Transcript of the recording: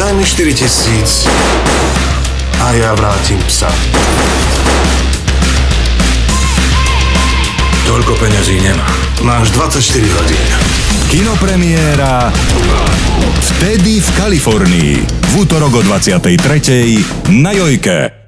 Daj mi 4000 a ja vrátim psa. Toľko peňazí nemá. Máš 24 hodín. Kinopremiéra Vtedy v Kalifornii. V útorok o 23:00 na Jojke.